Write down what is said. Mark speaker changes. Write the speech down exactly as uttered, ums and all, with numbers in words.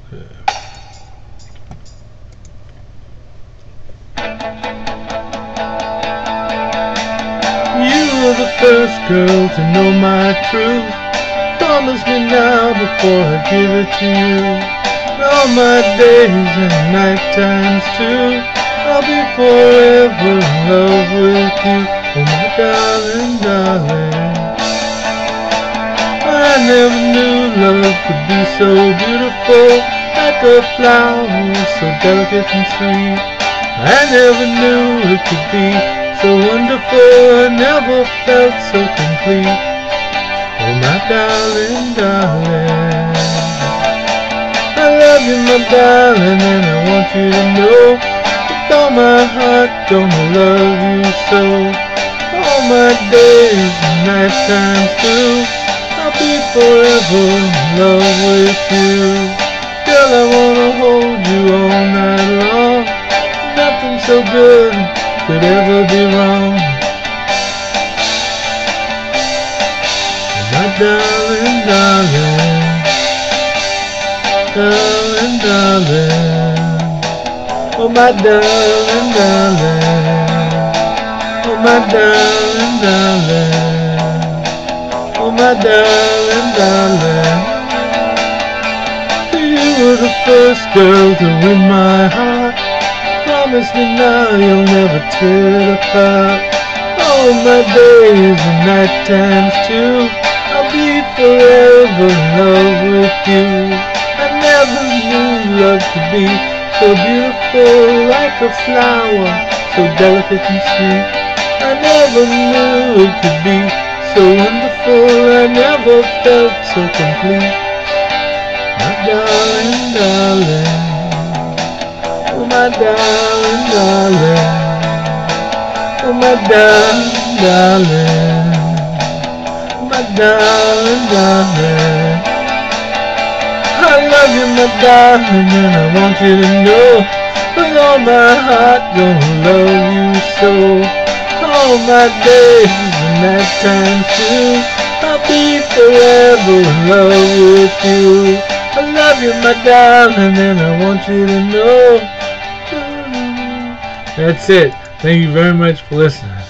Speaker 1: You were the first girl to know my truth. Promise me now before I give it to you. All my days and night times too, I'll be forever in love with you. Oh my darling, darling, I never knew love could be so beautiful, like a flower so delicate and sweet. I never knew it could be so wonderful, I never felt so complete. Oh my darling, darling, I love you my darling, and I want you to know with all my heart gonna love you so. All my days and night times too, I'll be forever in love with you. Girl, I wanna hold you all night long. Nothing so good could ever be wrong. My darling, darling, darling, darling, oh my darling, darling, oh my darling, darling, oh my darling, darling. You were the first girl to win my heart. Promise me now you'll never tear it apart. All my days and night times too, I'll be forever in love with you. I never knew love could be so beautiful, like a flower so delicate and sweet. I never knew it could be so wonderful, I never felt so complete. My darling, darling, oh my darling, darling, oh my darling, darling, oh my darling, darling. I love you my darling, and I want you to know with all my heart gonna love you so. All my days and night times too, I'll be forever in love with you. I love you my darling, and I want you to know. That's it. Thank you very much for listening.